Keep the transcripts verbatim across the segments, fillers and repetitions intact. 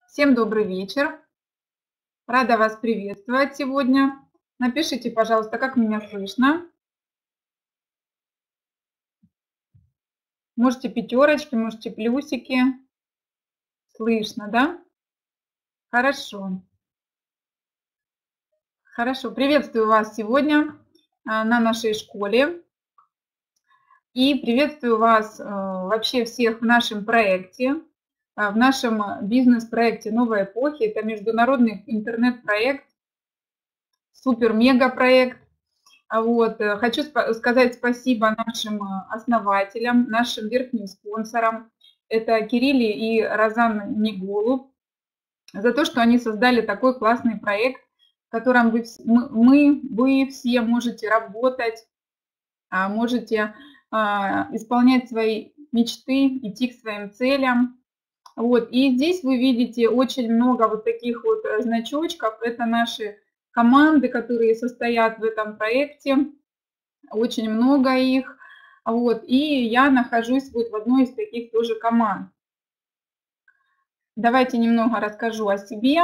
Всем добрый вечер. Рада вас приветствовать сегодня. Напишите, пожалуйста, как меня слышно. Можете пятерочки, можете плюсики. Слышно, да? Хорошо. Хорошо. Приветствую вас сегодня а, на нашей школе. И приветствую вас а, вообще всех в нашем проекте, а, в нашем бизнес-проекте «Новая эпохи». Это международный интернет-проект, супер-мега-проект. А Вот. э, Хочу спа- сказать спасибо нашим э, основателям, нашим верхним спонсорам. Это Кирилле и Розан Неголуб за то, что они создали такой классный проект, в котором вы, вс- мы, мы- вы все можете работать, а, можете а, исполнять свои мечты, идти к своим целям. Вот. И здесь вы видите очень много вот таких вот э, значочков. Это наши команды, которые состоят в этом проекте. Очень много их. Вот, и я нахожусь вот в одной из таких тоже команд. Давайте немного расскажу о себе.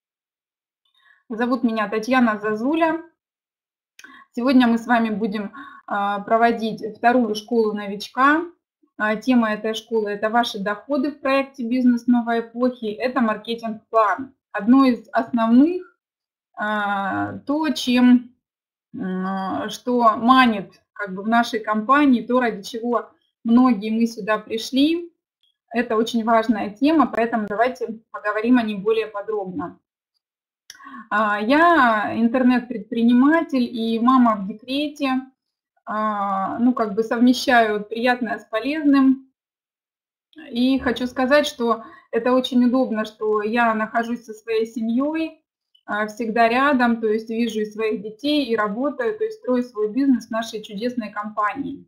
Зовут меня Татьяна Зазуля. Сегодня мы с вами будем а, проводить вторую школу новичка. А, Тема этой школы – это ваши доходы в проекте «Бизнес новой эпохи». Это маркетинг-план. Одно из основных, а, то, чем, м, что манит как бы в нашей компании, то, ради чего многие мы сюда пришли. Это очень важная тема, поэтому давайте поговорим о ней более подробно. А, Я интернет-предприниматель и мама в декрете. А, Ну, как бы совмещаю приятное с полезным. И хочу сказать, что это очень удобно, что я нахожусь со своей семьей, а, всегда рядом, то есть вижу и своих детей, и работаю, то есть строю свой бизнес в нашей чудесной компании.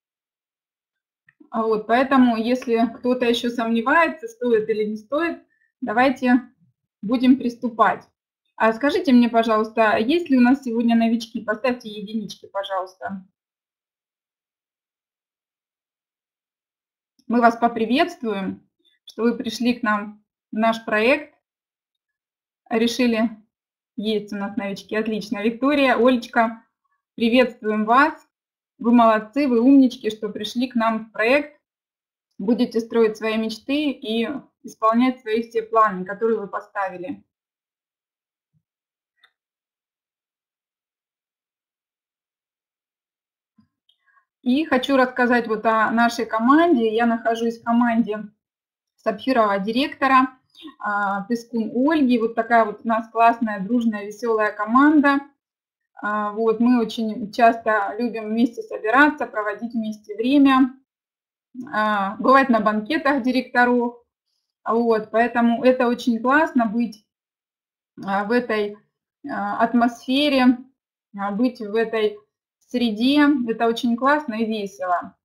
А Вот, поэтому, если кто-то еще сомневается, стоит или не стоит, давайте будем приступать. А скажите мне, пожалуйста, есть ли у нас сегодня новички? Поставьте единички, пожалуйста. Мы вас поприветствуем, что вы пришли к нам в наш проект, решили, есть у нас новички, отлично. Виктория, Олечка, приветствуем вас. Вы молодцы, вы умнички, что пришли к нам в проект. Будете строить свои мечты и исполнять свои все планы, которые вы поставили. И хочу рассказать вот о нашей команде. Я нахожусь в команде Сапфирова директора, а, Пескун Ольги. Вот такая вот у нас классная, дружная, веселая команда. А, Вот, мы очень часто любим вместе собираться, проводить вместе время, а, бывать на банкетах директоров. Вот, поэтому это очень классно быть а, в этой а, атмосфере, а, быть в этой среде. Это очень классно и весело.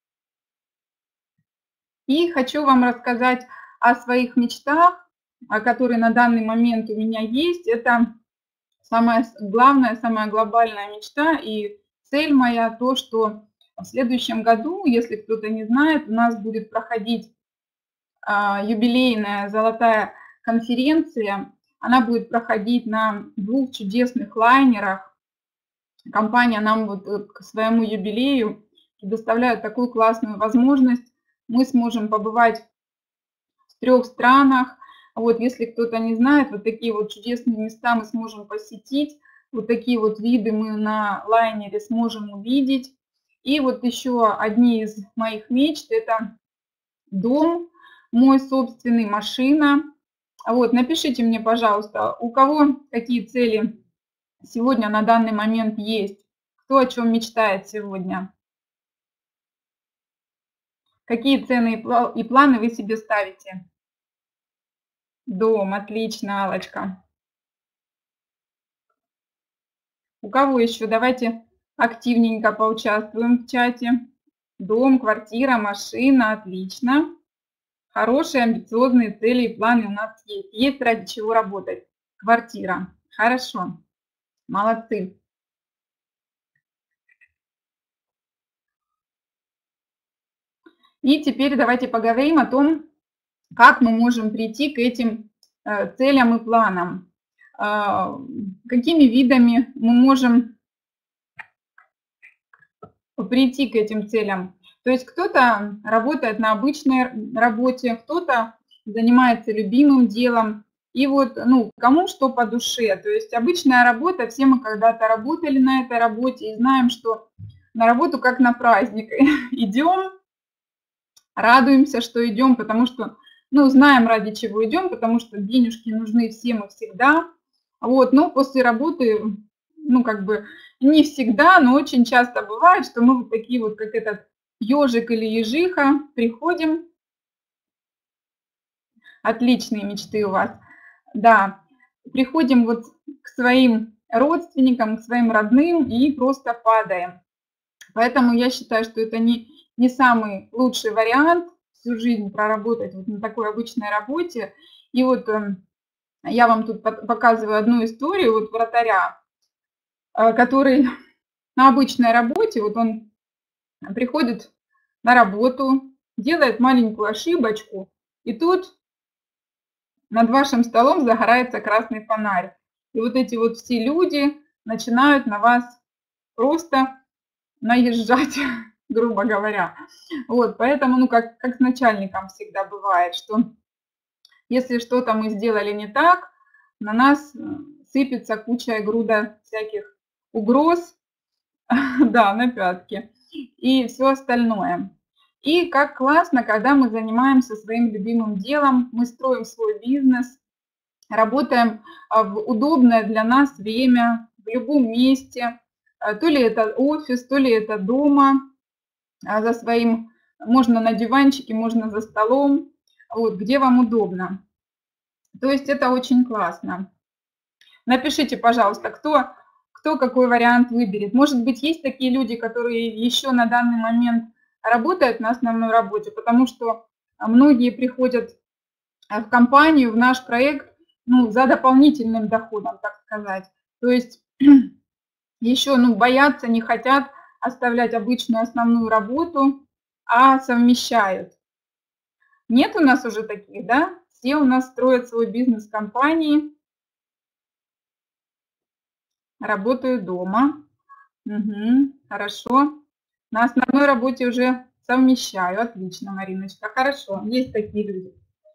И хочу вам рассказать о своих мечтах, а, которые на данный момент у меня есть. Это самая с- главная, самая глобальная мечта и цель моя, то, что в следующем году, если кто-то не знает, у нас будет проходить а, юбилейная золотая конференция. Она будет проходить на двух чудесных лайнерах. Компания нам вот э, к своему юбилею предоставляет такую классную возможность. Мы сможем побывать в трех странах. Вот, если кто-то не знает, вот такие вот чудесные места мы сможем посетить. Вот такие вот виды мы на лайнере сможем увидеть. И вот еще одни из моих мечт – это дом мой собственный, машина. Вот, напишите мне, пожалуйста, у кого какие цели сегодня на данный момент есть, кто о чем мечтает сегодня, какие цены и планы вы себе ставите. Дом, отлично, Алочка. У кого еще? Давайте активненько поучаствуем в чате. Дом, квартира, машина, отлично. Хорошие, амбициозные цели и планы у нас есть. Есть ради чего работать. Квартира. Хорошо. Молодцы. И теперь давайте поговорим о том, как мы можем прийти к этим целям и планам. Какими видами мы можем прийти к этим целям? То есть кто-то работает на обычной работе, кто-то занимается любимым делом. И вот, ну, кому что по душе. То есть обычная работа, все мы когда-то работали на этой работе и знаем, что на работу как на праздник. Идем, радуемся, что идем, потому что, ну, знаем, ради чего идем, потому что денежки нужны всем и всегда. Вот, но после работы, ну, как бы не всегда, но очень часто бывает, что мы вот такие вот, как этот ежик или ежиха, приходим. Отличные мечты у вас. Да, приходим вот к своим родственникам, к своим родным и просто падаем. Поэтому я считаю, что это не, не самый лучший вариант всю жизнь проработать вот на такой обычной работе. И вот э, я вам тут показываю одну историю вот вратаря, э, который на обычной работе, вот он приходит на работу, делает маленькую ошибочку, и тут над вашим столом загорается красный фонарь. И вот эти вот все люди начинают на вас просто наезжать, грубо говоря. Вот, поэтому, ну, как, как с начальником всегда бывает, что если что-то мы сделали не так, на нас сыпется куча и груда всяких угроз, да, на пятки и все остальное. И как классно, когда мы занимаемся своим любимым делом, мы строим свой бизнес, работаем в удобное для нас время, в любом месте, то ли это офис, то ли это дома, за своим, можно на диванчике, можно за столом, вот, где вам удобно. То есть это очень классно. Напишите, пожалуйста, кто, кто какой вариант выберет. Может быть, есть такие люди, которые еще на данный момент работают на основной работе, потому что многие приходят в компанию, в наш проект, ну, за дополнительным доходом, так сказать. То есть еще, ну, боятся, не хотят оставлять обычную основную работу, а совмещают. Нет у нас уже таких, да? Все у нас строят свой бизнес в компании, работают дома. Угу, хорошо. На основной работе уже совмещаю. Отлично, Мариночка. Хорошо, есть такие люди.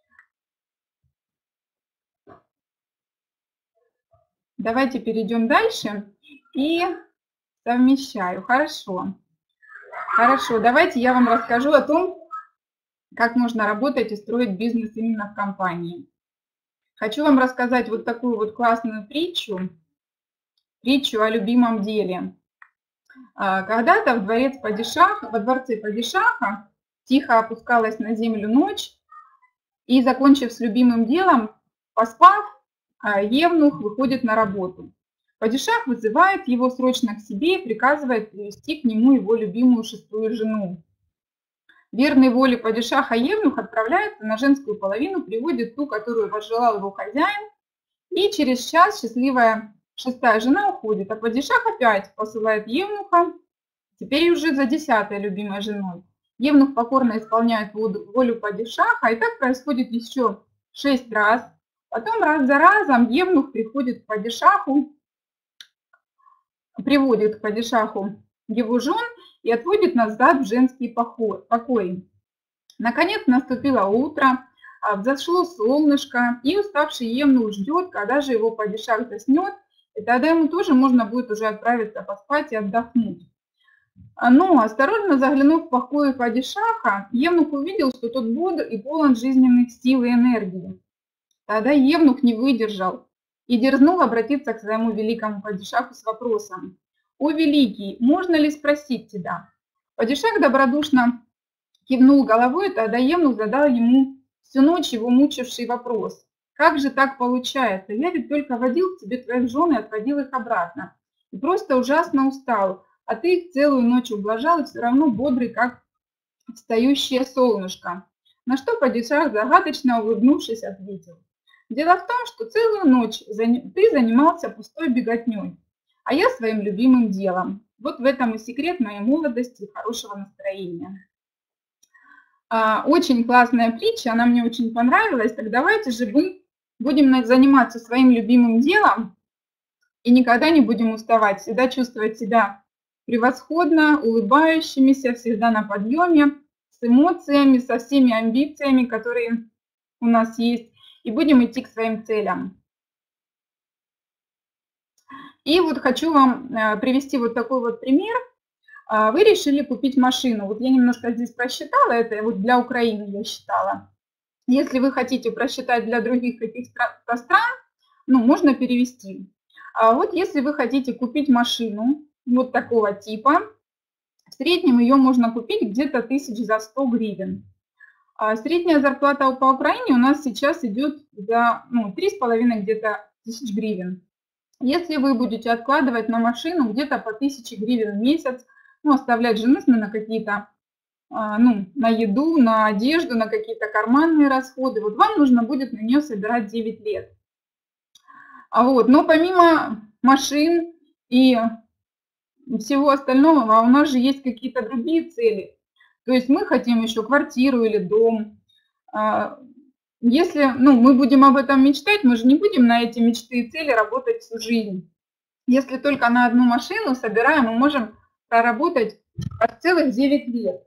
Давайте перейдем дальше. И совмещаю. Хорошо. Хорошо, давайте я вам расскажу о том, как можно работать и строить бизнес именно в компании. Хочу вам рассказать вот такую вот классную притчу, притчу о любимом деле. Когда-то в дворец Падишаха, во дворце Падишаха тихо опускалась на землю ночь, и, закончив с любимым делом, поспав, евнух выходит на работу. Падишах вызывает его срочно к себе и приказывает привести к нему его любимую шестую жену. Верный воле падишаха евнух отправляется на женскую половину, приводит ту, которую возжелал его хозяин, и через час счастливая шестая жена уходит, а падишах опять посылает евнуха, теперь уже за десятой любимой женой. Евнух покорно исполняет волю падишаха, и так происходит еще шесть раз. Потом раз за разом евнух приходит к падишаху, приводит к падишаху его жен и отводит назад в женские покои. Наконец наступило утро, взошло солнышко, и уставший евнух ждет, когда же его падишах заснет, и тогда ему тоже можно будет уже отправиться поспать и отдохнуть. Но, осторожно заглянув в покои падишаха, евнух увидел, что тот бодр и полон жизненных сил и энергии. Тогда евнух не выдержал и дерзнул обратиться к своему великому падишаху с вопросом: «О, великий, можно ли спросить тебя?» Падишах добродушно кивнул головой, тогда евнух задал ему всю ночь его мучивший вопрос: «Как же так получается? Я ведь только водил к тебе твоих жен и отводил их обратно. И просто ужасно устал, а ты их целую ночь ублажал и все равно бодрый, как встающее солнышко». На что падишах, загадочно улыбнувшись, ответил: «Дело в том, что целую ночь ты занимался пустой беготней, а я своим любимым делом. Вот в этом и секрет моей молодости и хорошего настроения». Очень классная притча, она мне очень понравилась. Так давайте же мы будем заниматься своим любимым делом и никогда не будем уставать, всегда чувствовать себя превосходно, улыбающимися, всегда на подъеме, с эмоциями, со всеми амбициями, которые у нас есть, и будем идти к своим целям. И вот хочу вам привести вот такой вот пример. Вы решили купить машину. Вот я немножко здесь просчитала, это вот для Украины я считала. Если вы хотите просчитать для других каких-то стран, ну, можно перевести. А вот если вы хотите купить машину вот такого типа, в среднем ее можно купить где-то тысяч за сто гривен. А средняя зарплата по Украине у нас сейчас идет за ну, три с половиной где-то тысяч гривен. Если вы будете откладывать на машину где-то по тысяче гривен в месяц, ну, оставлять же нужно на какие-то, ну, на еду, на одежду, на какие-то карманные расходы, вот вам нужно будет на нее собирать девять лет. А вот, но помимо машин и всего остального, у нас же есть какие-то другие цели. То есть мы хотим еще квартиру или дом. Если ну, мы будем об этом мечтать, мы же не будем на эти мечты и цели работать всю жизнь. Если только на одну машину собираем, мы можем проработать целых девять лет.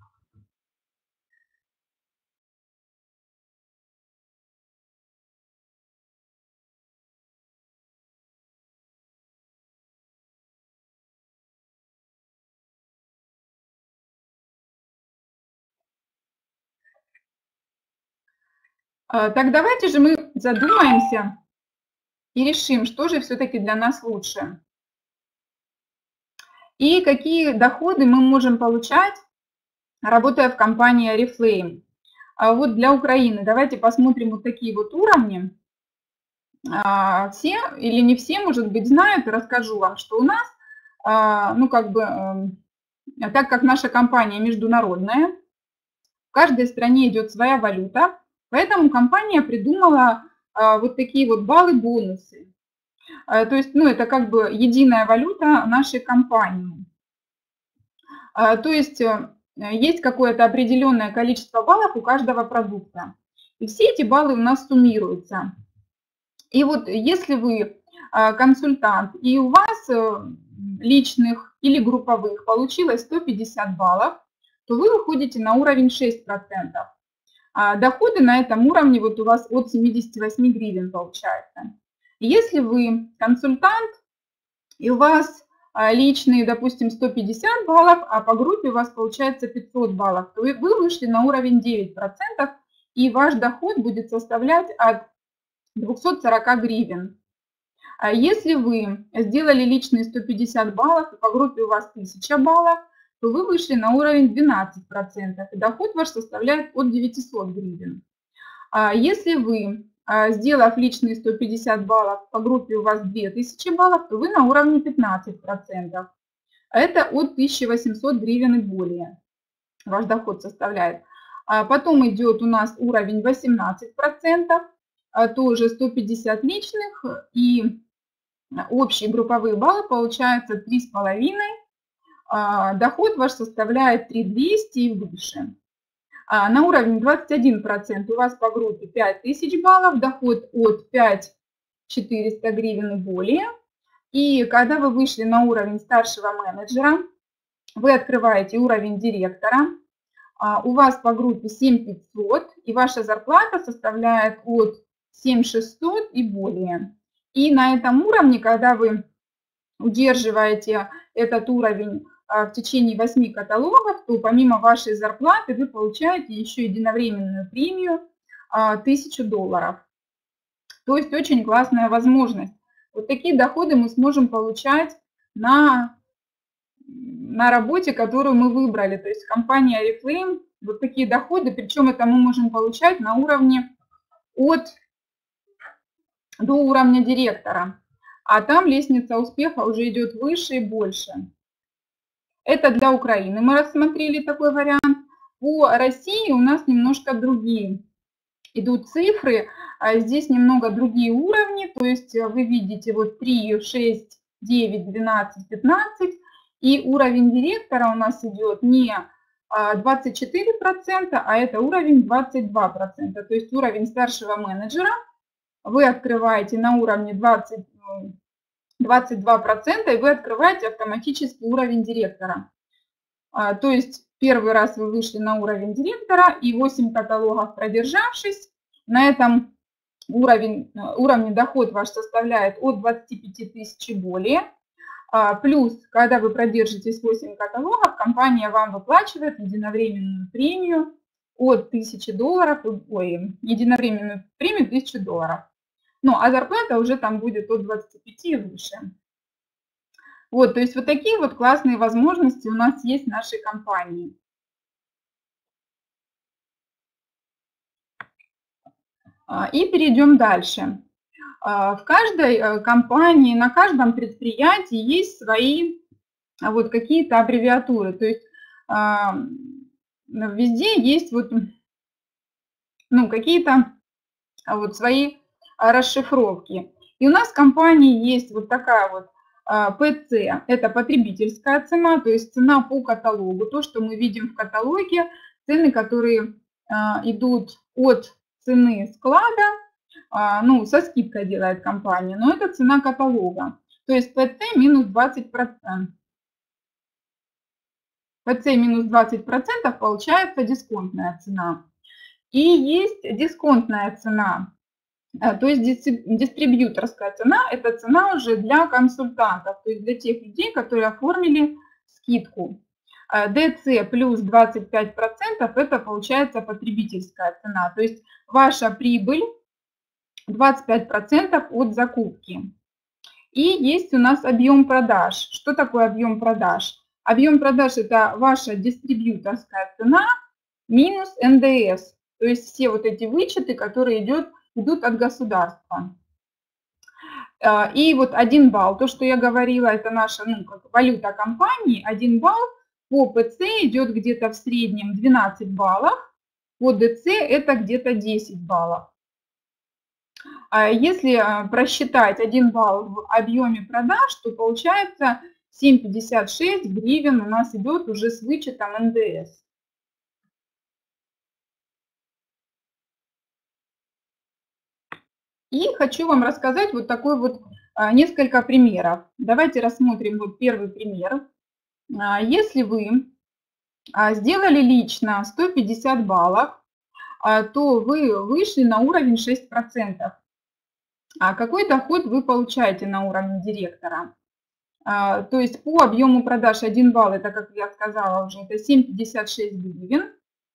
Так давайте же мы задумаемся и решим, что же все-таки для нас лучше. И какие доходы мы можем получать, работая в компании Oriflame. А вот для Украины давайте посмотрим вот такие вот уровни. Все или не все, может быть, знают, и расскажу вам, что у нас, ну как бы, так как наша компания международная, в каждой стране идет своя валюта, поэтому компания придумала вот такие вот баллы-бонусы. То есть, ну, это как бы единая валюта нашей компании. То есть, есть какое-то определенное количество баллов у каждого продукта. И все эти баллы у нас суммируются. И вот если вы консультант, и у вас личных или групповых получилось сто пятьдесят баллов, то вы выходите на уровень шесть процентов. А доходы на этом уровне вот у вас от семидесяти восьми гривен получается. Если вы консультант, и у вас личные, допустим, сто пятьдесят баллов, а по группе у вас получается пятьсот баллов, то вы вышли на уровень девять процентов, и ваш доход будет составлять от двухсот сорока гривен. А если вы сделали личные сто пятьдесят баллов, и по группе у вас тысяча баллов, то вы вышли на уровень двенадцать процентов, и доход ваш составляет от девятисот гривен. А если вы, сделав личные сто пятьдесят баллов, по группе у вас две тысячи баллов, то вы на уровне пятнадцать процентов. Это от тысячи восьмисот гривен и более ваш доход составляет. А потом идет у нас уровень восемнадцать процентов, тоже сто пятьдесят личных, и общие групповые баллы получаются три с половиной. Доход ваш составляет три тысячи двести и выше. На уровне двадцать один процент у вас по группе пять тысяч баллов, доход от пять тысяч четырёхсот гривен и более. И когда вы вышли на уровень старшего менеджера, вы открываете уровень директора, у вас по группе семь тысяч пятьсот, и ваша зарплата составляет от семь тысяч шестисот и более. И на этом уровне, когда вы удерживаете этот уровень в течение восьми каталогов, то помимо вашей зарплаты вы получаете еще единовременную премию тысячу долларов. То есть очень классная возможность. Вот такие доходы мы сможем получать на, на работе, которую мы выбрали. То есть компания Oriflame, вот такие доходы, причем это мы можем получать на уровне от до уровня директора. А там лестница успеха уже идет выше и больше. Это для Украины мы рассмотрели такой вариант. По России у нас немножко другие идут цифры. Здесь немного другие уровни. То есть вы видите вот три, шесть, девять, двенадцать, пятнадцать. И уровень директора у нас идет не двадцать четыре процента, а это уровень двадцать два процента. То есть уровень старшего менеджера вы открываете на уровне двадцать, двадцать два процента, и вы открываете автоматически уровень директора. То есть первый раз вы вышли на уровень директора, и восемь каталогов продержавшись, на этом уровень, уровне доход ваш составляет от двадцати пяти тысяч и более. Плюс, когда вы продержитесь восемь каталогов, компания вам выплачивает единовременную премию от тысячи долларов, ой, единовременную премию тысячу долларов. Ну, а зарплата уже там будет от двадцати пяти и выше. Вот, то есть вот такие вот классные возможности у нас есть в нашей компании. И перейдем дальше. В каждой компании, на каждом предприятии есть свои вот какие-то аббревиатуры. То есть везде есть вот, ну, какие-то вот свои расшифровки. И у нас в компании есть вот такая вот пэ цэ, это потребительская цена, то есть цена по каталогу. То, что мы видим в каталоге, цены, которые идут от цены склада, ну, со скидкой делает компания, но это цена каталога. То есть пэ цэ минус двадцать процентов. пэ цэ минус двадцать процентов получается дисконтная цена. И есть дисконтная цена. То есть дистрибьюторская цена – это цена уже для консультантов, то есть для тех людей, которые оформили скидку. дэ цэ плюс двадцать пять процентов – это получается потребительская цена, то есть ваша прибыль двадцать пять процентов от закупки. И есть у нас объем продаж. Что такое объем продаж? Объем продаж – это ваша дистрибьюторская цена минус эн дэ эс, то есть все вот эти вычеты, которые идут идут от государства. И вот один балл, то, что я говорила, это наша, ну, как валюта компании, один балл по пэ цэ идет где-то в среднем двенадцать баллов, по дэ цэ это где-то десять баллов. Если просчитать один балл в объеме продаж, то получается семь пятьдесят шесть гривен у нас идет уже с вычетом эн дэ эс. И хочу вам рассказать вот такой вот несколько примеров. Давайте рассмотрим вот первый пример. Если вы сделали лично сто пятьдесят баллов, то вы вышли на уровень шесть процентов. А какой доход вы получаете на уровне директора? То есть по объему продаж один балл, это, как я сказала уже, это семь пятьдесят шесть гривен.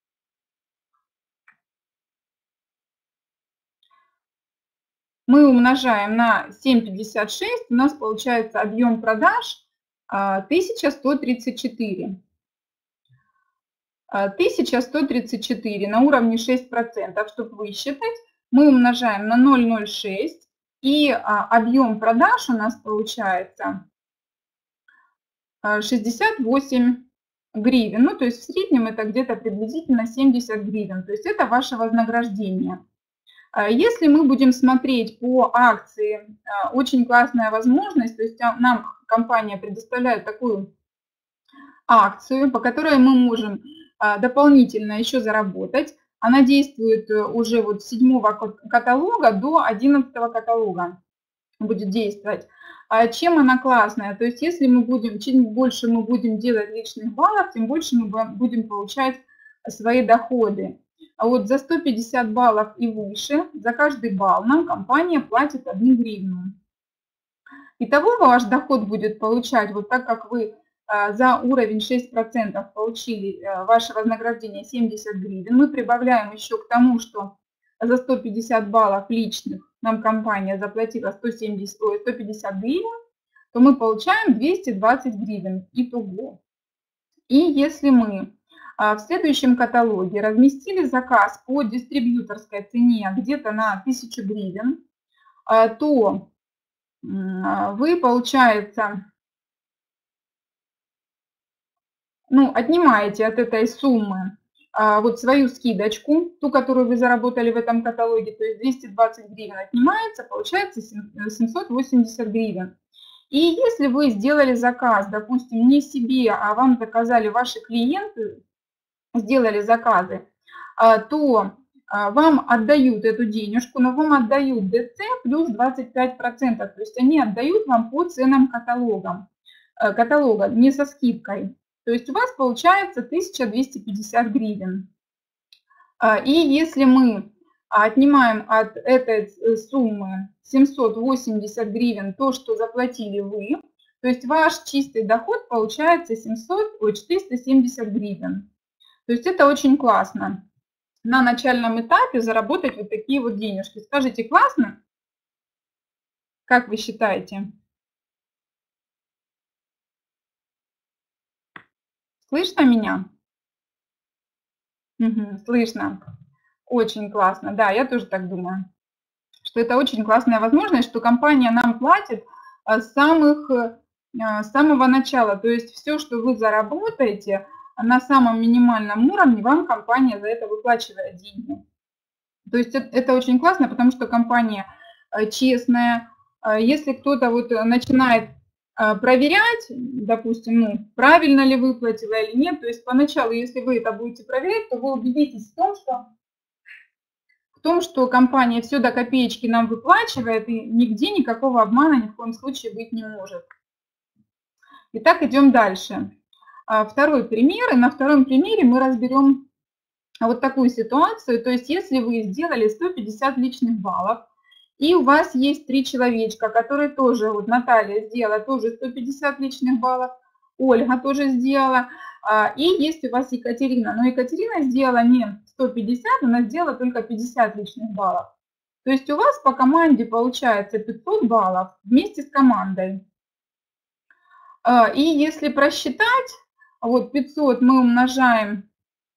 Мы умножаем на семь пятьдесят шесть, у нас получается объем продаж тысяча сто тридцать четыре. тысяча сто тридцать четыре на уровне шесть процентов, чтобы высчитать, мы умножаем на ноль целых ноль шесть, и объем продаж у нас получается шестьдесят восемь гривен. Ну, то есть в среднем это где-то приблизительно семьдесят гривен. То есть это ваше вознаграждение. Если мы будем смотреть по акции, очень классная возможность, то есть нам компания предоставляет такую акцию, по которой мы можем дополнительно еще заработать. Она действует уже вот с седьмого каталога до одиннадцатого каталога будет действовать. Чем она классная? То есть если мы будем, чем больше мы будем делать личных баллов, тем больше мы будем получать свои доходы. А вот за сто пятьдесят баллов и выше, за каждый балл нам компания платит одну гривну. Итого ваш доход будет получать, вот так как вы за уровень шесть процентов получили ваше вознаграждение семьдесят гривен, мы прибавляем еще к тому, что за сто пятьдесят баллов личных нам компания заплатила сто семьдесят, сто пятьдесят гривен, то мы получаем двести двадцать гривен итого. И если мы в следующем каталоге разместили заказ по дистрибьюторской цене где-то на тысячу гривен, то вы, получается, ну, отнимаете от этой суммы вот свою скидочку, ту, которую вы заработали в этом каталоге, то есть двести двадцать гривен отнимается, получается семьсот восемьдесят гривен. И если вы сделали заказ, допустим, не себе, а вам заказали ваши клиенты, сделали заказы, то вам отдают эту денежку, но вам отдают ДЦ плюс двадцать пять процентов. То есть они отдают вам по ценам каталога, каталога, не со скидкой. То есть у вас получается тысяча двести пятьдесят гривен. И если мы отнимаем от этой суммы семьсот восемьдесят гривен, то, что заплатили вы, то есть ваш чистый доход получается семьсот, ой, четыреста семьдесят гривен. То есть это очень классно. На начальном этапе заработать вот такие вот денежки. Скажите, классно? Как вы считаете? Слышно меня? Угу, слышно. Очень классно. Да, я тоже так думаю, что это очень классная возможность, что компания нам платит с, самых, с самого начала. То есть все, что вы заработаете, на самом минимальном уровне вам компания за это выплачивает деньги. То есть это, это очень классно, потому что компания честная. Если кто-то вот начинает проверять, допустим, ну, правильно ли выплатила или нет, то есть поначалу, если вы это будете проверять, то вы убедитесь в том, что, в том, что компания все до копеечки нам выплачивает, и нигде никакого обмана ни в коем случае быть не может. Итак, идем дальше. Второй пример, и на втором примере мы разберем вот такую ситуацию. То есть если вы сделали сто пятьдесят личных баллов, и у вас есть три человечка, которые тоже, вот Наталья сделала тоже сто пятьдесят личных баллов, Ольга тоже сделала, и есть у вас Екатерина. Но Екатерина сделала не сто пятьдесят, она сделала только пятьдесят личных баллов. То есть у вас по команде получается пятьсот баллов вместе с командой. И если просчитать, вот пятьсот мы умножаем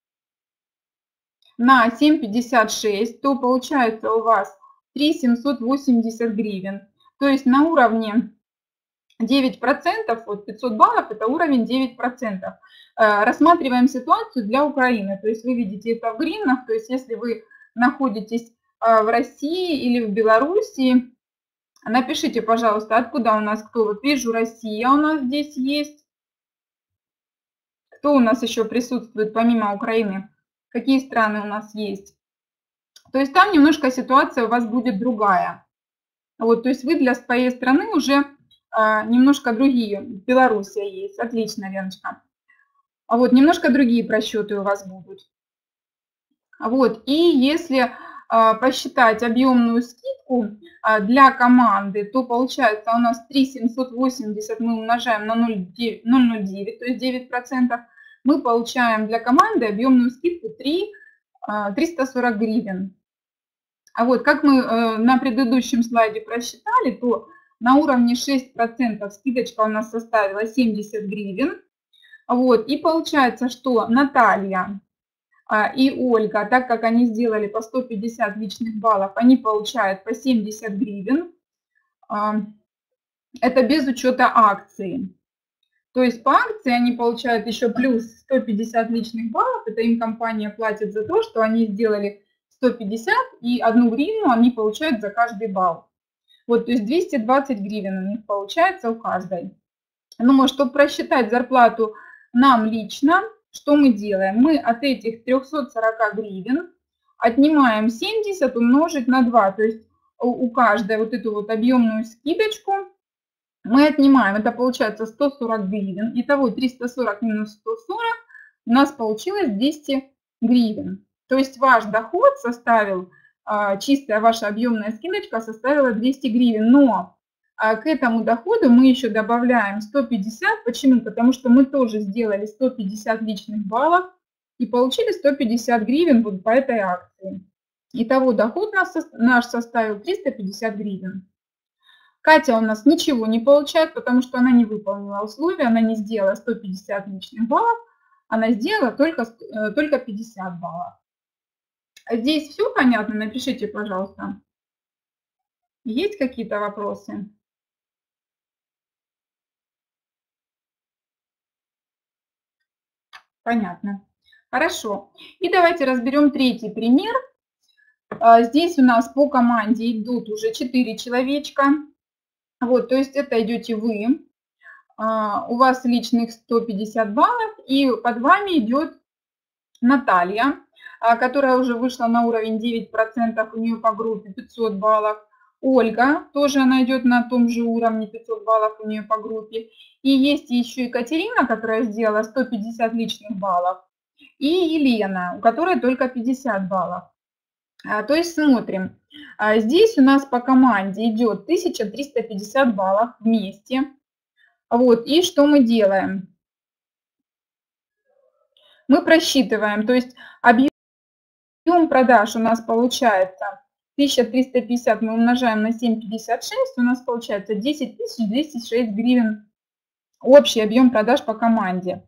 на семь пятьдесят шесть, то получается у вас три тысячи семьсот восемьдесят гривен. То есть на уровне девять процентов, вот пятьсот баллов это уровень девять процентов. Рассматриваем ситуацию для Украины. То есть вы видите это в гривнах. То есть если вы находитесь в России или в Беларуси, напишите, пожалуйста, откуда у нас кто. Вот вижу, Россия у нас здесь есть. Кто у нас еще присутствует помимо Украины? Какие страны у нас есть? То есть там немножко ситуация у вас будет другая. Вот, то есть вы для своей страны уже а, немножко другие. Белоруссия есть. Отлично, Леночка. А вот немножко другие просчеты у вас будут. Вот, и если а, посчитать объемную скидку а, для команды, то получается у нас три тысячи семьсот восемьдесят мы умножаем на ноль целых ноль девять, то есть девять процентов. Мы получаем для команды объемную скидку триста сорок гривен. А вот как мы на предыдущем слайде просчитали, то на уровне шесть процентов скидочка у нас составила семьдесят гривен. Вот, и получается, что Наталья и Ольга, так как они сделали по сто пятьдесят личных баллов, они получают по семьдесят гривен. Это без учета акции. То есть по акции они получают еще плюс сто пятьдесят личных баллов. Это им компания платит за то, что они сделали сто пятьдесят, и одну гривну они получают за каждый балл. Вот, то есть двести двадцать гривен у них получается у каждой. Ну, чтобы просчитать зарплату нам лично, что мы делаем? Мы от этих трёхсот сорока гривен отнимаем семьдесят умножить на два. То есть у каждой вот эту вот объемную скидочку мы отнимаем. Это получается сто сорок гривен. Итого триста сорок минус сто сорок у нас получилось двести гривен. То есть ваш доход составил, чистая ваша объемная скидочка составила двести гривен. Но к этому доходу мы еще добавляем сто пятьдесят. Почему? Потому что мы тоже сделали сто пятьдесят личных баллов и получили сто пятьдесят гривен вот по этой акции. Итого доход наш составил триста пятьдесят гривен. Катя у нас ничего не получает, потому что она не выполнила условия, она не сделала сто пятьдесят личных баллов, она сделала только, только пятьдесят баллов. Здесь все понятно? Напишите, пожалуйста. Есть какие-то вопросы? Понятно. Хорошо. И давайте разберем третий пример. Здесь у нас по команде идут уже четыре человечка. Вот, то есть это идете вы. У вас личных сто пятьдесят баллов, и под вами идет Наталья. которая уже вышла на уровень девять процентов, у нее по группе пятьсот баллов. Ольга, тоже она идет на том же уровне, пятьсот баллов у нее по группе. И есть еще Екатерина, которая сделала сто пятьдесят личных баллов. И Елена, у которой только пятьдесят баллов. То есть смотрим. Здесь у нас по команде идет тысяча триста пятьдесят баллов вместе. Вот, и что мы делаем? Мы просчитываем, то есть объем продаж у нас получается тысяча триста пятьдесят, мы умножаем на семь целых пятьдесят шесть, у нас получается десять тысяч двести шесть гривен общий объем продаж по команде.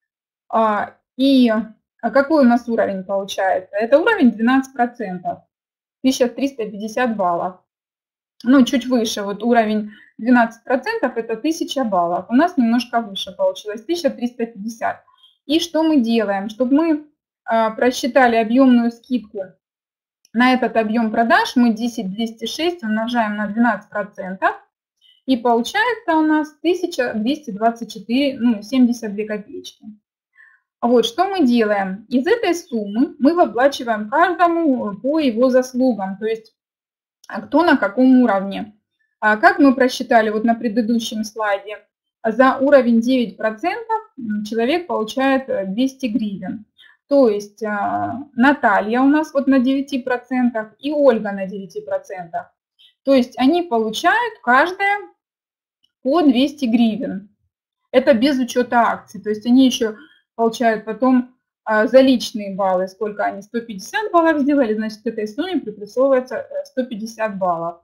И какой у нас уровень получается? Это уровень двенадцать процентов, тысяча триста пятьдесят баллов. Ну, чуть выше, вот уровень двенадцать процентов это тысяча баллов. У нас немножко выше получилось, тысяча триста пятьдесят. И что мы делаем? Чтобы мы просчитали объемную скидку на этот объем продаж, мы десять тысяч двести шесть умножаем на двенадцать процентов, и получается у нас тысяча двести двадцать четыре, ну, семьдесят две копеечки. Вот, что мы делаем? Из этой суммы мы выплачиваем каждому по его заслугам, то есть кто на каком уровне. А как мы просчитали вот на предыдущем слайде, за уровень девять процентов человек получает двести гривен. То есть Наталья у нас вот на девяти процентах и Ольга на девяти процентах. То есть они получают каждая по двести гривен. Это без учета акций. То есть они еще получают потом за личные баллы, сколько они, сто пятьдесят баллов сделали, значит, к этой сумме приплюсовывается сто пятьдесят баллов.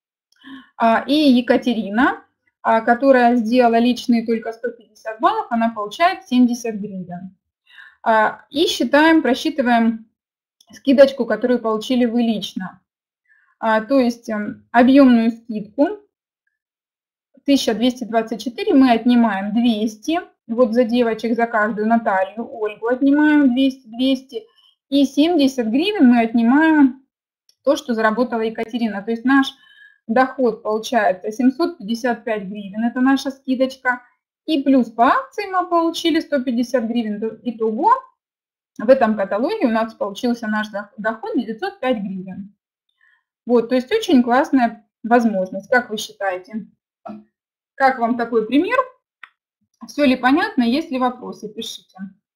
И Екатерина, которая сделала личные только сто пятьдесят баллов, она получает семьдесят гривен. И считаем, просчитываем скидочку, которую получили вы лично. То есть объемную скидку тысяча двести двадцать четыре мы отнимаем двести. Вот за девочек, за каждую Наталью, Ольгу отнимаем двести, двести. И семьдесят гривен мы отнимаем то, что заработала Екатерина. То есть наш доход получается семьсот пятьдесят пять гривен. Это наша скидочка. И плюс по акции мы получили сто пятьдесят гривен. Итого в этом каталоге у нас получился наш доход девятьсот пять гривен. Вот, то есть очень классная возможность. Как вы считаете? Как вам такой пример? Все ли понятно? Есть ли вопросы? Пишите.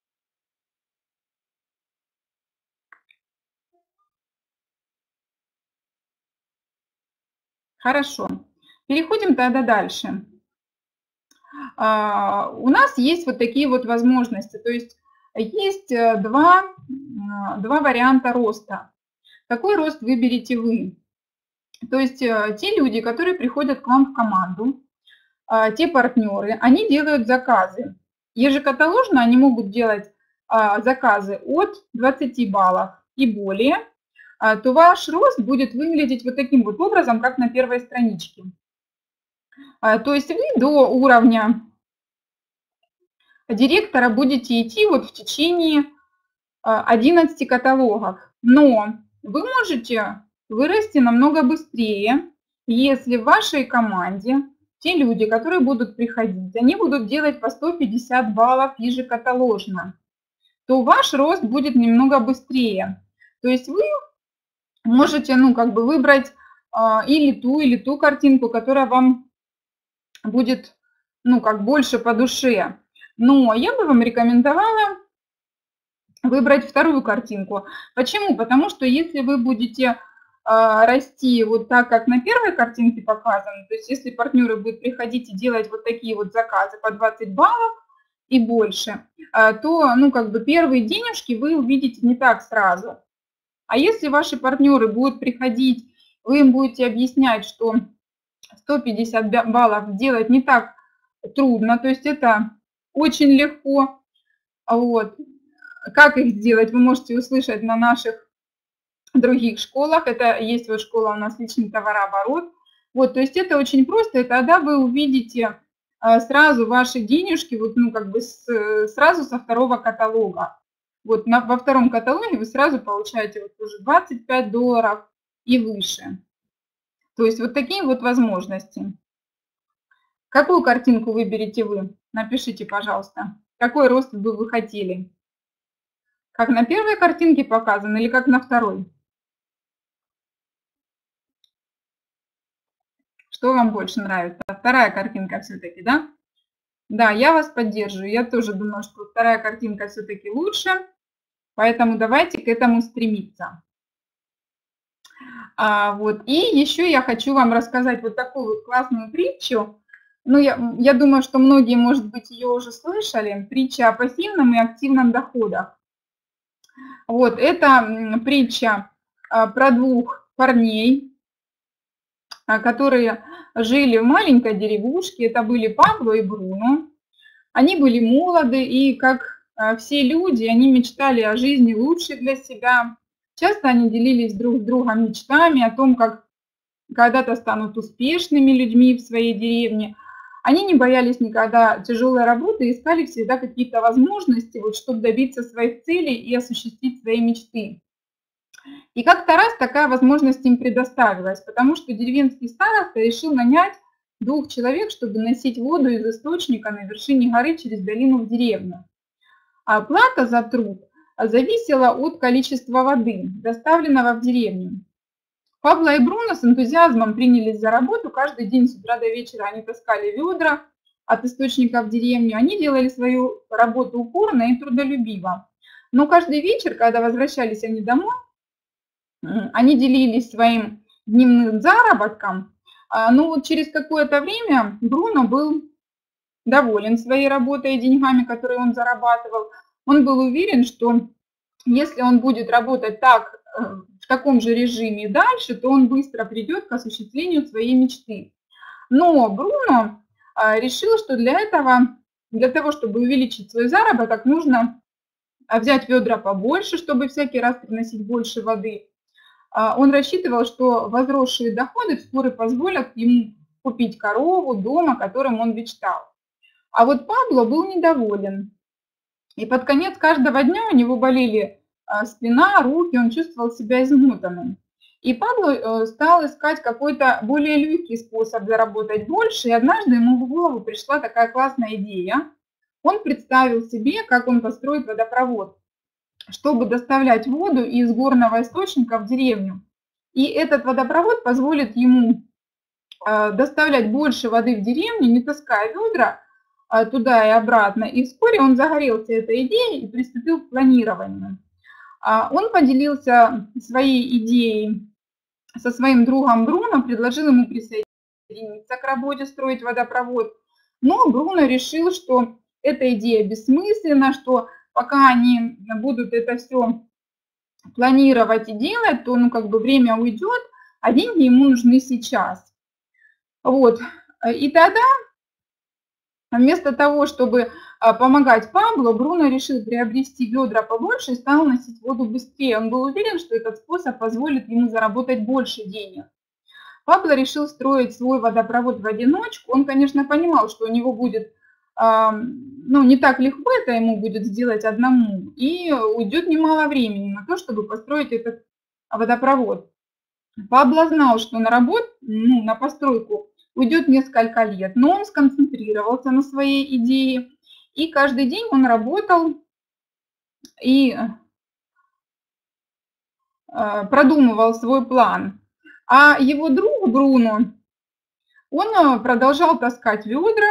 Хорошо. Переходим тогда дальше. А, у нас есть вот такие вот возможности. То есть есть два, два варианта роста. Какой рост выберете вы? То есть те люди, которые приходят к вам в команду, те партнеры, они делают заказы. Ежекаталожно они могут делать заказы от двадцати баллов и более, то ваш рост будет выглядеть вот таким вот образом, как на первой страничке. То есть вы до уровня директора будете идти вот в течение одиннадцати каталогов. Но вы можете вырасти намного быстрее, если в вашей команде те люди, которые будут приходить, они будут делать по сто пятьдесят баллов ежекаталожно, то ваш рост будет немного быстрее. То есть вы можете, ну, как бы выбрать а, или ту, или ту картинку, которая вам будет, ну, как больше по душе. Но я бы вам рекомендовала выбрать вторую картинку. Почему? Потому что если вы будете а, расти вот так, как на первой картинке показано, то есть если партнеры будут приходить и делать вот такие вот заказы по двадцать баллов и больше, а, то, ну, как бы первые денежки вы увидите не так сразу. А если ваши партнеры будут приходить, вы им будете объяснять, что сто пятьдесят баллов делать не так трудно, то есть это очень легко. Вот. Как их сделать, вы можете услышать на наших других школах. Это есть вот школа у нас «Личный товарооборот». Вот, то есть это очень просто, и тогда вы увидите сразу ваши денежки, вот, ну, как бы с, сразу со второго каталога. Вот на, во втором каталоге вы сразу получаете вот уже двадцать пять долларов и выше. То есть вот такие вот возможности. Какую картинку выберете вы? Напишите, пожалуйста. Какой рост бы вы хотели? Как на первой картинке показано или как на второй? Что вам больше нравится? Вторая картинка все-таки, да? Да, я вас поддерживаю. Я тоже думаю, что вторая картинка все-таки лучше. Поэтому давайте к этому стремиться. А, вот. И еще я хочу вам рассказать вот такую вот классную притчу. Ну, я, я думаю, что многие, может быть, ее уже слышали. Притча о пассивном и активном доходах. Вот, это притча а, про двух парней, а, которые жили в маленькой деревушке. Это были Пабло и Бруно. Они были молоды, и как а, все люди, они мечтали о жизни лучшей для себя. Часто они делились друг с другом мечтами о том, как когда-то станут успешными людьми в своей деревне. Они не боялись никогда тяжелой работы и искали всегда какие-то возможности, вот, чтобы добиться своих целей и осуществить свои мечты. И как-то раз такая возможность им предоставилась, потому что деревенский староста решил нанять двух человек, чтобы носить воду из источника на вершине горы через долину в деревню. А плата за труд зависела от количества воды, доставленного в деревню. Пабло и Бруно с энтузиазмом принялись за работу. Каждый день с утра до вечера они таскали ведра от источника в деревню. Они делали свою работу упорно и трудолюбиво. Но каждый вечер, когда возвращались они домой, они делились своим дневным заработком. Но вот через какое-то время Бруно был доволен своей работой и деньгами, которые он зарабатывал. Он был уверен, что если он будет работать так, в таком же режиме и дальше, то он быстро придет к осуществлению своей мечты. Но Бруно решил, что для этого, для того, чтобы увеличить свой заработок, нужно взять ведра побольше, чтобы всякий раз приносить больше воды. Он рассчитывал, что возросшие доходы вскоре позволят ему купить корову, дом, о котором он мечтал. А вот Пабло был недоволен. И под конец каждого дня у него болели спина, руки, он чувствовал себя измотанным. И Пабло стал искать какой-то более легкий способ заработать больше, и однажды ему в голову пришла такая классная идея. Он представил себе, как он построит водопровод, чтобы доставлять воду из горного источника в деревню. И этот водопровод позволит ему доставлять больше воды в деревню, не таская ведра туда и обратно. И вскоре он загорелся этой идеей и приступил к планированию. Он поделился своей идеей со своим другом Бруно, предложил ему присоединиться к работе, строить водопровод. Но Бруно решил, что эта идея бессмысленна, что пока они будут это все планировать и делать, то ну, как бы время уйдет, а деньги ему нужны сейчас. Вот. И тогда вместо того, чтобы помогать Пабло, Бруно решил приобрести ведра побольше и стал носить воду быстрее. Он был уверен, что этот способ позволит ему заработать больше денег. Пабло решил строить свой водопровод в одиночку. Он, конечно, понимал, что у него будет, ну, не так легко это ему будет сделать одному, и уйдет немало времени на то, чтобы построить этот водопровод. Пабло знал, что на работу, ну, на постройку уйдет несколько лет, но он сконцентрировался на своей идее, и каждый день он работал и продумывал свой план. А его друг Бруно, он продолжал таскать ведра,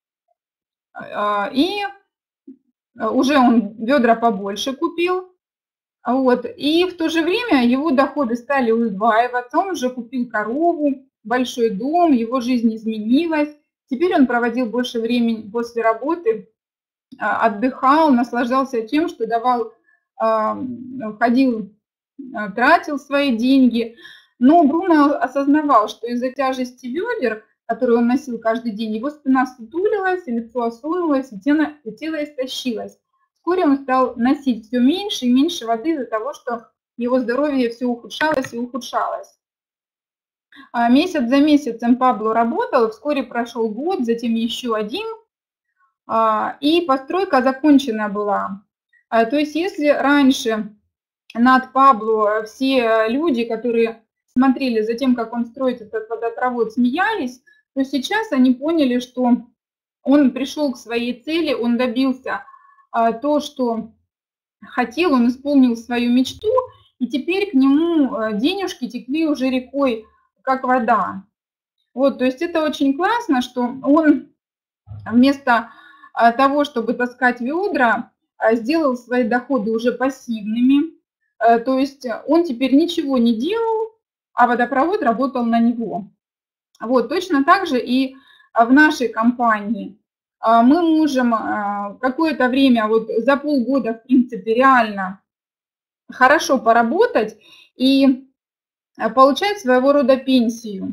и уже он ведра побольше купил. Вот. И в то же время его доходы стали удваиваться, он уже купил корову, большой дом, его жизнь изменилась. Теперь он проводил больше времени после работы, отдыхал, наслаждался тем, что давал, ходил, тратил свои деньги. Но Бруно осознавал, что из-за тяжести ведер, которые он носил каждый день, его спина сутулилась, лицо осунулось, и тело, и тело истощилось. Вскоре он стал носить все меньше и меньше воды из-за того, что его здоровье все ухудшалось и ухудшалось. Месяц за месяцем Пабло работал, вскоре прошел год, затем еще один, и постройка закончена была. То есть если раньше над Пабло все люди, которые смотрели за тем, как он строит этот водопровод, смеялись, то сейчас они поняли, что он пришел к своей цели, он добился то, что хотел, он исполнил свою мечту, и теперь к нему денежки текли уже рекой, как вода. Вот, то есть это очень классно, что он вместо того, чтобы таскать ведра, сделал свои доходы уже пассивными. То есть он теперь ничего не делал, а водопровод работал на него. Вот, точно так же и в нашей компании. Мы можем какое-то время, вот за полгода, в принципе, реально хорошо поработать и получать своего рода пенсию.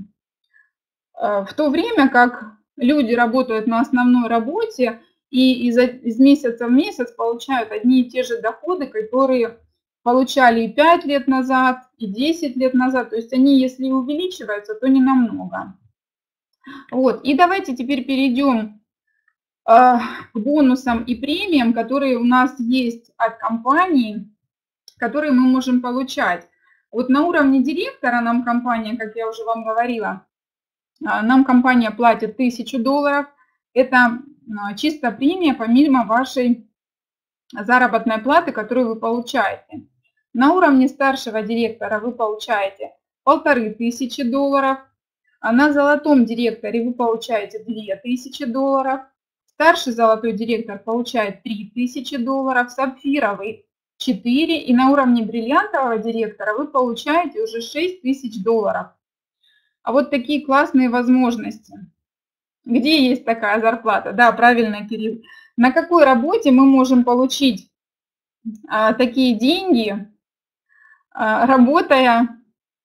В то время как люди работают на основной работе и из, из месяца в месяц получают одни и те же доходы, которые получали и пять лет назад, и десять лет назад. То есть они, если увеличиваются, то не намного. Вот. И давайте теперь перейдем э, к бонусам и премиям, которые у нас есть от компании, которые мы можем получать. Вот на уровне директора нам компания, как я уже вам говорила, нам компания платит тысячу долларов. Это чисто премия помимо вашей заработной платы, которую вы получаете. На уровне старшего директора вы получаете полторы тысячи долларов. А на золотом директоре вы получаете две тысячи долларов. Старший золотой директор получает три тысячи долларов. Сапфировый четыре. И на уровне бриллиантового директора вы получаете уже шесть тысяч долларов. А вот такие классные возможности. Где есть такая зарплата? Да, правильно, Кирилл. На какой работе мы можем получить а, такие деньги, а, работая?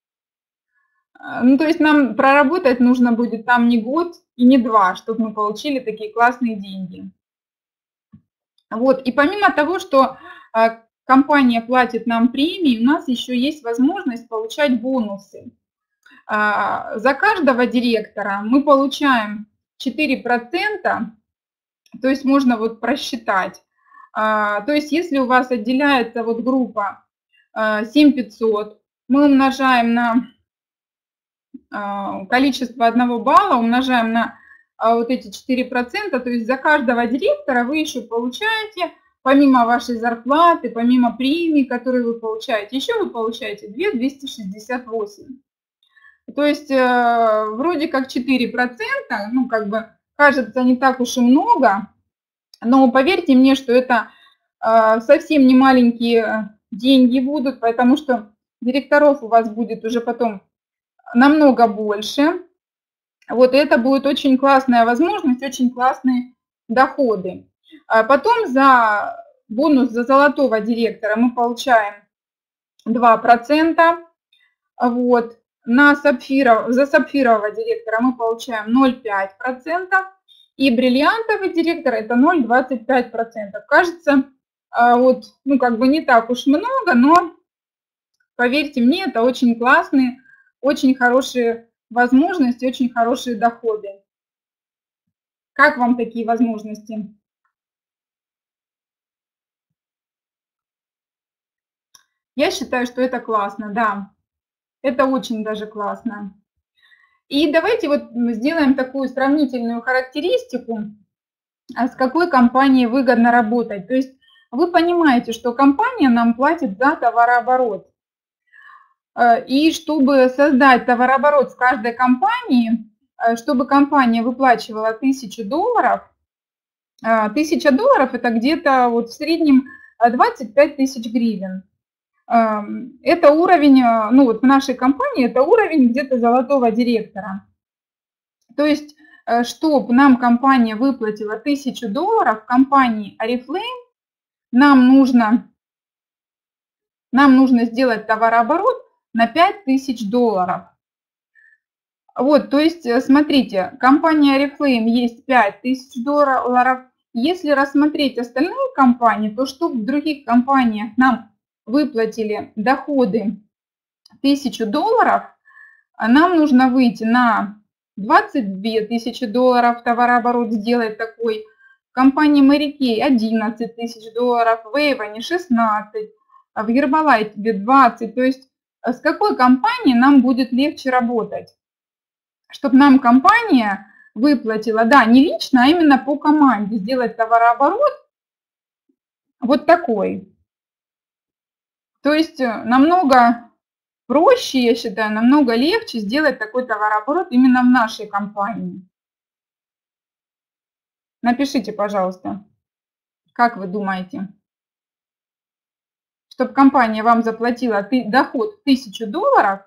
А, ну, то есть нам проработать нужно будет там не год и не два, чтобы мы получили такие классные деньги. Вот. И помимо того, что а, компания платит нам премии, у нас еще есть возможность получать бонусы. За каждого директора мы получаем четыре процента, то есть можно вот просчитать. То есть если у вас отделяется вот группа семь тысяч пятьсот, мы умножаем на количество одного балла, умножаем на вот эти четыре процента, то есть за каждого директора вы еще получаете, помимо вашей зарплаты, помимо премий, которые вы получаете, еще вы получаете две тысячи двести шестьдесят восемь. То есть э, вроде как четыре процента, ну как бы кажется не так уж и много, но поверьте мне, что это э, совсем не маленькие деньги будут, потому что директоров у вас будет уже потом намного больше. Вот это будет очень классная возможность, очень классные доходы. А потом за бонус за золотого директора мы получаем два процента. Вот. На сапфиров, за сапфирового директора мы получаем ноль целых пять десятых процента и бриллиантовый директор это ноль целых двадцать пять сотых процента. Кажется, вот, ну как бы не так уж много, но поверьте мне, это очень классные, очень хорошие возможности, очень хорошие доходы. Как вам такие возможности? Я считаю, что это классно, да. Это очень даже классно. И давайте вот сделаем такую сравнительную характеристику, с какой компанией выгодно работать. То есть вы понимаете, что компания нам платит за товарооборот. И чтобы создать товарооборот с каждой компании, чтобы компания выплачивала тысячу долларов, тысяча долларов это где-то вот в среднем двадцать пять тысяч гривен. Это уровень, ну вот в нашей компании, это уровень где-то золотого директора. То есть, чтобы нам компания выплатила тысячу долларов, компании Oriflame нам нужно, нам нужно сделать товарооборот на пять тысяч долларов. Вот, то есть, смотрите, компания Oriflame есть пять тысяч долларов. Если рассмотреть остальные компании, то чтобы в других компаниях нам выплатили доходы тысячу долларов, нам нужно выйти на двадцать две тысячи долларов, товарооборот сделать такой. В компании Mary Kay одиннадцать тысяч долларов, в Avon шестнадцать, в Herbalife двадцать. То есть с какой компанией нам будет легче работать? Чтобы нам компания выплатила, да, не лично, а именно по команде сделать товарооборот вот такой. То есть намного проще, я считаю, намного легче сделать такой товарооборот именно в нашей компании. Напишите, пожалуйста, как вы думаете, чтобы компания вам заплатила доход в тысячу долларов,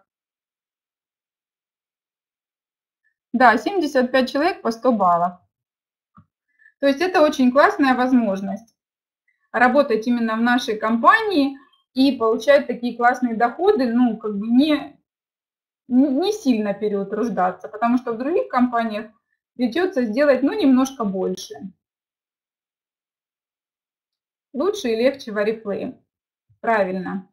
да, семьдесят пять человек по сто баллов. То есть это очень классная возможность работать именно в нашей компании и получать такие классные доходы, ну, как бы не, не сильно переутруждаться, потому что в других компаниях придется сделать, ну, немножко больше. Лучше и легче в Oriflame. Правильно.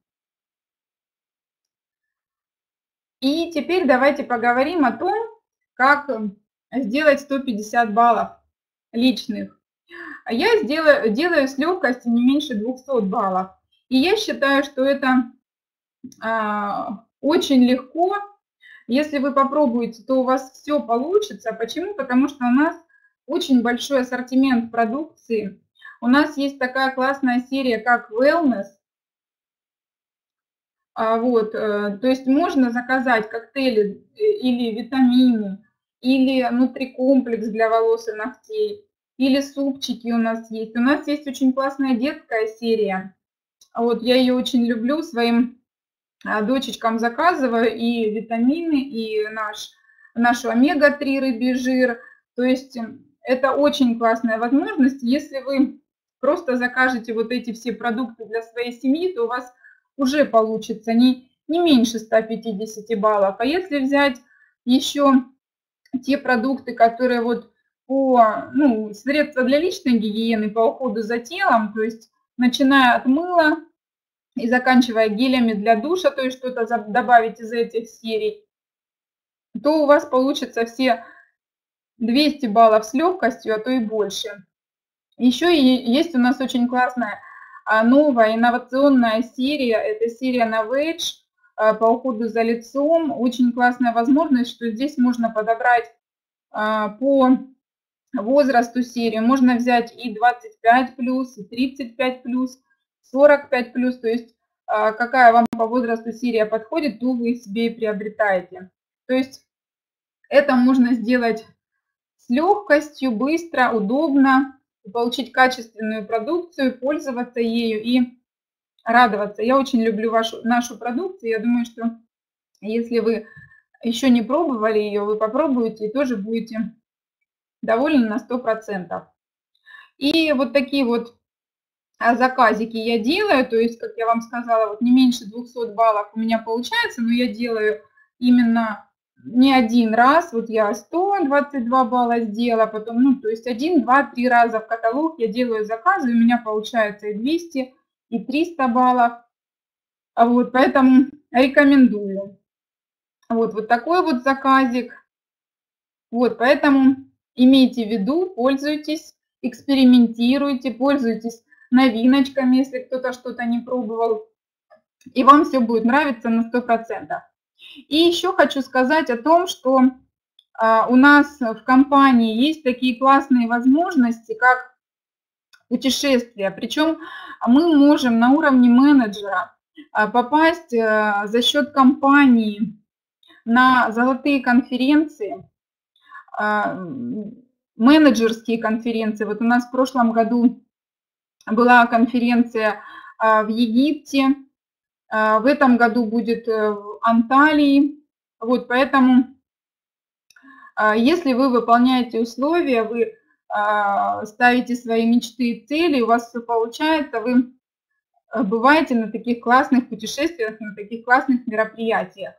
И теперь давайте поговорим о том, как сделать сто пятьдесят баллов личных. Я сделаю, делаю с легкостью не меньше двухсот баллов. И я считаю, что это а, очень легко. Если вы попробуете, то у вас все получится. Почему? Потому что у нас очень большой ассортимент продукции. У нас есть такая классная серия, как Wellness. Вот, то есть можно заказать коктейли или витамины, или нутрикомплекс для волос и ногтей, или супчики у нас есть. У нас есть очень классная детская серия. Вот, я ее очень люблю, своим дочечкам заказываю и витамины, и наш, нашу омега три рыбий жир. То есть это очень классная возможность. Если вы просто закажете вот эти все продукты для своей семьи, то у вас уже получится не, не меньше ста пятидесяти баллов. А если взять еще те продукты, которые вот по, ну, средства для личной гигиены, по уходу за телом, то есть начиная от мыла и заканчивая гелями для душа, то есть что-то добавить из этих серий, то у вас получится все двести баллов с легкостью, а то и больше. Еще есть у нас очень классная новая инновационная серия, это серия Novage по уходу за лицом. Очень классная возможность, что здесь можно подобрать по возрасту серию. Можно взять и двадцать пять плюс, и тридцать пять плюс, сорок пять плюс, то есть какая вам по возрасту серия подходит, то вы себе и приобретаете. То есть это можно сделать с легкостью, быстро, удобно, получить качественную продукцию, пользоваться ею и радоваться. Я очень люблю вашу, нашу продукцию. Я думаю, что если вы еще не пробовали ее, вы попробуете и тоже будете довольны на сто процентов. И вот такие вот заказики я делаю, то есть, как я вам сказала, вот не меньше двухсот баллов у меня получается, но я делаю именно не один раз, вот я сто двадцать два балла сделала, потом, ну, то есть один, два, три раза в каталог я делаю заказы, у меня получается и двести, и триста баллов, вот, поэтому рекомендую. Вот, вот такой вот заказик, вот, поэтому имейте в виду, пользуйтесь, экспериментируйте, пользуйтесь новиночками, если кто-то что-то не пробовал, и вам все будет нравиться на сто процентов. И еще хочу сказать о том, что у нас в компании есть такие классные возможности, как путешествия. Причем мы можем на уровне менеджера попасть за счет компании на золотые конференции, менеджерские конференции. Вот у нас в прошлом году была конференция в Египте, в этом году будет в Анталии. Вот поэтому, если вы выполняете условия, вы ставите свои мечты и цели, у вас все получается, вы бываете на таких классных путешествиях, на таких классных мероприятиях.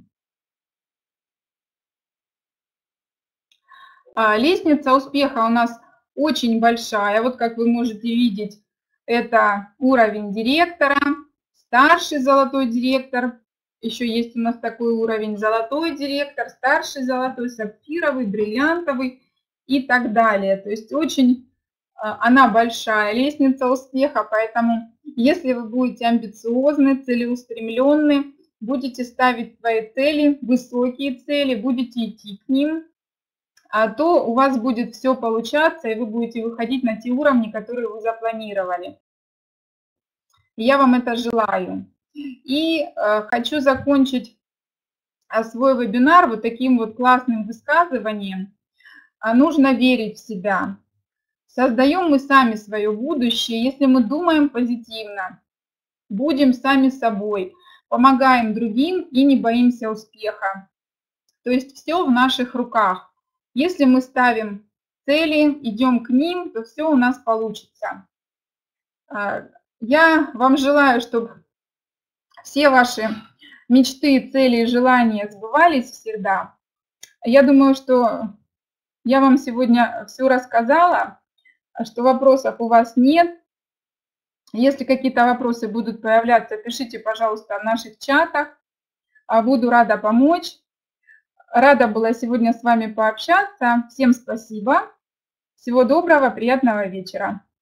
Лестница успеха у нас очень большая. Вот как вы можете видеть, это уровень директора, старший золотой директор. Еще есть у нас такой уровень золотой директор, старший золотой, сапфировый, бриллиантовый и так далее. То есть очень она большая лестница успеха, поэтому если вы будете амбициозны, целеустремленны, будете ставить свои цели, высокие цели, будете идти к ним, то у вас будет все получаться, и вы будете выходить на те уровни, которые вы запланировали. И я вам это желаю. И хочу закончить свой вебинар вот таким вот классным высказыванием. Нужно верить в себя. Создаем мы сами свое будущее, если мы думаем позитивно, будем сами собой, помогаем другим и не боимся успеха. То есть все в наших руках. Если мы ставим цели, идем к ним, то все у нас получится. Я вам желаю, чтобы все ваши мечты, цели и желания сбывались всегда. Я думаю, что я вам сегодня все рассказала, что вопросов у вас нет. Если какие-то вопросы будут появляться, пишите, пожалуйста, в наших чатах. Буду рада помочь. Рада была сегодня с вами пообщаться. Всем спасибо. Всего доброго, приятного вечера.